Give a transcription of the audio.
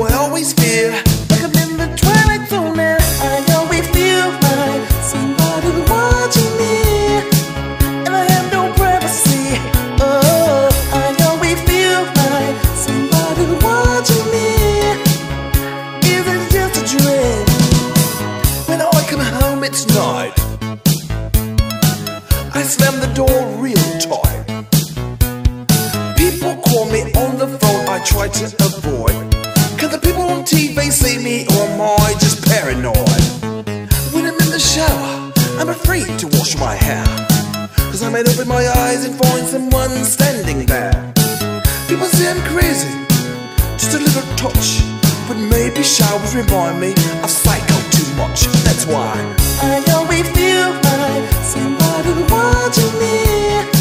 I always feel like I'm in the twilight zone now. I always feel like somebody watching me, and I have no privacy. Oh, I always feel like somebody watching me. Is it just a dream? When I come home at night, I slam the door real tight. People call me on the phone, I try to avoid, 'cause the people on TV see me, or am I just paranoid? When I'm in the shower, I'm afraid to wash my hair, 'cause I might open my eyes and find someone standing there. People say I'm crazy, just a little touch, but maybe showers remind me I've psychoed too much. That's why I always feel like somebody watching me.